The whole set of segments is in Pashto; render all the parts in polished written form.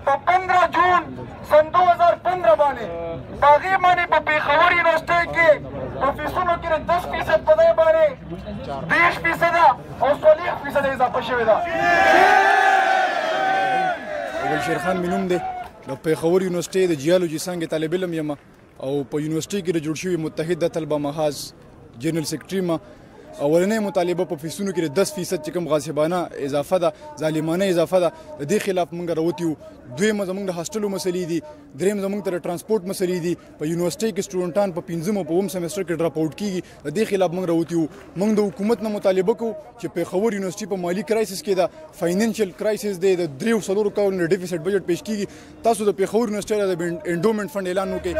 په 15 جون سن 2015 باندې په هغې باندې په پېښور یونیورسټۍ کې په فیسونو کې 10% په ځای باندې 30% او 40% اضافه شوې ده. ګلشیر خان مې نوم دی، د پېښور یونیورسټۍ د جیالوجي څانګې طالب علم یم او په یونیورسټۍ کې د جوړ شوي متحده طلبه محاذ جنرال سیکرټري یم. اولنۍ مطالبه په فیسونو کې د 10% چې کوم غاصبانه اضافه ده، ظالمانه اضافه ده، د دې خلاف موږ راوتي یو. دویمه زموږ د هاسټلو مسلې دي، دریم زموږ ته د ټرانسپورټ مسلې دي. په یونیورسټۍ کې سټوډنټان په 5 او 9 سمستر کې ډراپ آوټ کیږي، د دې خلاف موږ راوتي یو. موږ د حکومت نه مطالبه کوو چې پېښور یونیورسټۍ په مالي کرایسس کې ده، فاینانشل کرایسس دی، د 3-4 کروڑو ډیفیسټ بجټ پیش کیږي. تاسو د پېښور یونیورسټۍ د انډومنټ فند اعلان وکړئ.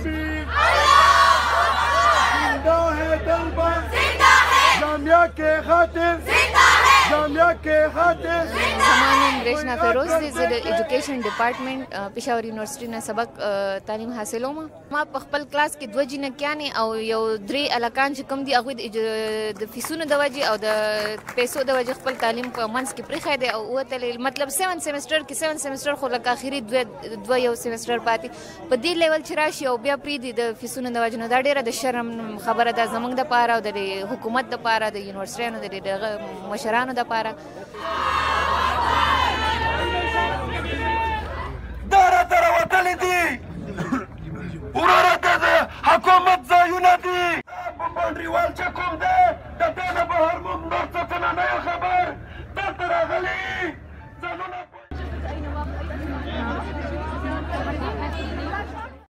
جامعہ کے خاطر جامعہ کے خاطر. زما نوم ریشنا فیروز دی، زه د ایجوکیشن ډپارټمنټ پېښور یونیورسټۍ نه سبق تعلیم حاصلوم. ما په خپل کلاس کې 2 جینکیانې او یو 3 هلکان چې کوم دي هغوی د فیسونو د وجې او د پیسو د وجې خپل تعلیم په منځ کې پرېښی دی او ووتلې. مطلب 7 سمستر خو لکه آخري 2 یو سمستر پاتې. په دې لیول چې راشي او بیا پرېږدي د فیسونو د وجې، نو دا ډېره د شرم خبره ده زموږ دپاره او د حکومت دپاره، د یونیورسټیانو د مشرانو دپاره. دا راته راوتلي دي وروره د حکومت ځایونه